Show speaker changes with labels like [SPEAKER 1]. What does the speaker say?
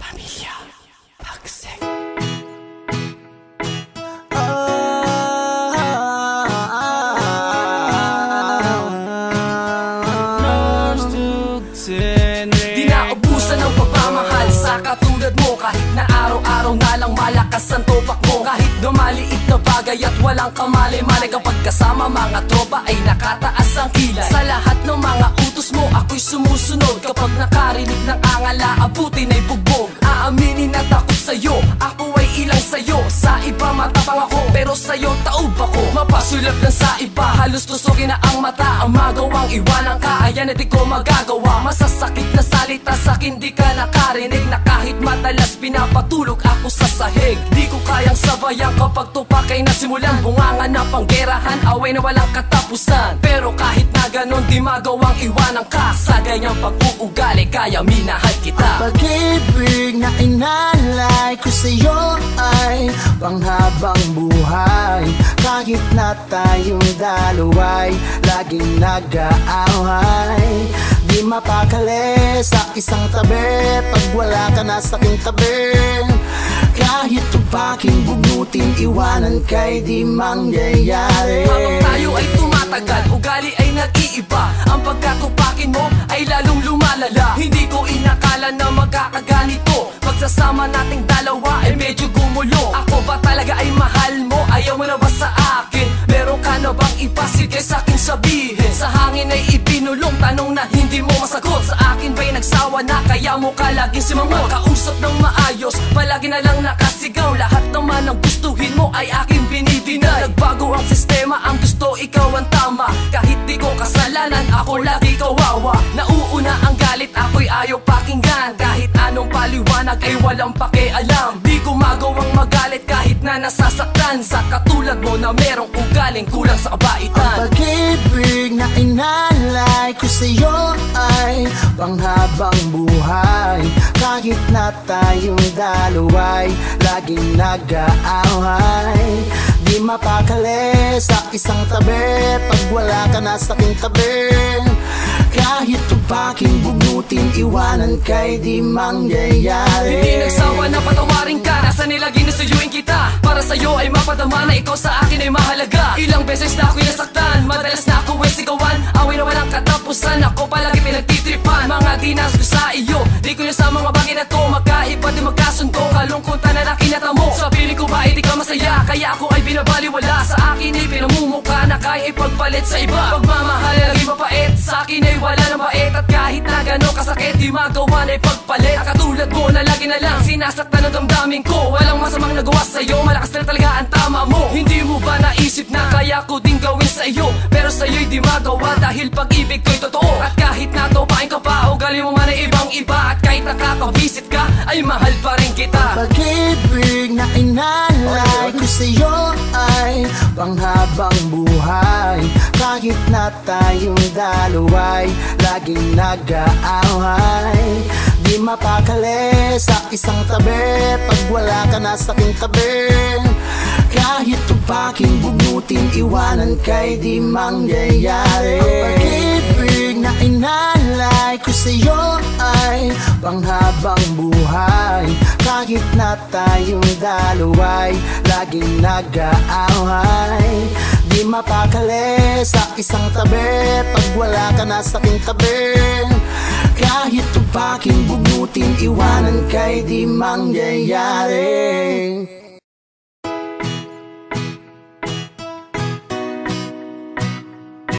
[SPEAKER 1] Pamilya Pagsek.
[SPEAKER 2] Di naubusan ng pagmamahal sa katulad mo. Kahit na araw-araw na lang malakas ang topak mo. Kahit na maliit na bagay at walang kamali-mali. Kapag kasama mga tropa ay nakataas ang kilay. Sa lahat ng mga utos mo ako'y sumusunod. Kapag nakarinig ng angala, abutin ay bugbog. Aaminin at takot sa'yo, ako ay ilang sa'yo. Sa iba matapang ako, pero sa'yo taob ako. Mapasulap lang sa iba, halos tusukin na ang mata. Ang magawang iwanan ka, ayan na di ko magagawa. Masasakit na salita sa'kin di ka nakarinig. Na kahit madalas pinapatulog ako sa sahig. Di ko kayang sabayan kapag tupak ay nasimulan. Bunganga na panggerahan, away na walang katapusan. Pero kahit na ganon di magawang iwanan ka. Sa ganyang pag-uugali kaya minahal kita.
[SPEAKER 1] Pag-ibig na inalay ko sa'yo ay panghabang buhay. Kahit na tayong dalaway laging nag-aaway. Di mapakali sa isang tabi pag wala ka na sa aking tabi. Kahit tupaking bugutin, iwanan ka'y di mangyayari.
[SPEAKER 2] Habang tayo ay tumatagal, ugali ay nag-iiba. Ang pagkatupakin mo ay lalong lumalala. Hindi ko inakala na magkakaganito. Pagsasama nating dalawa ay medyo gumulo. Ako ba talaga ay mahal mo? Ayaw mo na ba sa akin? Meron ka na bang iba? Sige sa'kin sabihin. Sa hangin ay ibinulong tanong na hindi mo masagot. Sa akin ba'y nagsawa na kaya mo ka laging simangot? Kausap ng maayos, palagi na lang nakasigaw. Lahat naman ang gustuhin mo ay aking binibinay. Nagbago ang sistema, ang gusto ikaw ang tama. Kahit di ko kasalanan, ako lagi kawawa. Nauuna ang galit, ako'y ayaw pakinggan. Kahit anong paliwanag ay walang pakialam. Di ko magawang magalit kahit na nasasaktan. Sa katulad mo na merong ugaling kulang sa kabaitan.
[SPEAKER 1] Ang pag-ibig na inalay ko sa'yo ay panghabang buhay. Kahit na tayong dalaway laging nag-aaway. Di mapakali sa isang tabi pag wala ka na sa aking tabi. Kahit tupaking bugutin, iwanan ka'y di mangyayari.
[SPEAKER 2] Hindi nagsawa na patawarin ka, nasa nilaging nasuyuin kita. Para sa'yo ay mapadama na ikaw sa akin ay mahalaga. Ilang beses na ako'y nasaktan, madalas na ako ay sigawan. Away na walang katapusan, ako palagi pinagtitripan. Mga dinas ko sa iyo, di ko na sa mga bagay na to. Magkaiba di magkasundo, kalungkutan na nakinata mo. Sa piling ko ba hindi ka masaya, kaya ako ay binabaliwala. Sa akin ay pinamumukha na kaya ipagpalit sa iba. Pagmamahal ay lagi mapait, sa akin ay wala nang bait. At kahit na gano'ng kasakit, di magawa na ipagpalit. Katulad mo na lagi na lang sinasaktan ang damdamin ko. Walang masamang nagawa sa'yo, malakas na talaga ang tama mo. Hindi mo ba naisip na kaya ko din gawin sa iyo? Pero sa'yo'y di magawa dahil pag-ibig ko'y totoo. At kahit natupain ka pa, ugali mo man ay ibang iba. At kahit nakakabisit ka, ay mahal pa rin kita.
[SPEAKER 1] Pag-ibig na inalay ko sa'yo ay panghabang buhay. Kahit na tayong dalaway laging nag-aaway. Di mapakali sa isang tabi pag wala ka na sa aking tabi. Kahit tupaking bugutin, iwanan ka'y di mangyayari. Ang pag-ibig na inalay ko sa'yo ay panghabang buhay. Kahit na tayong dalaway laging nag-aaway. Di mapakali sa isang tabi pag wala ka na sa aking tabi. Kahit tupaking bugutin, iwanan ka'y di mangyayari.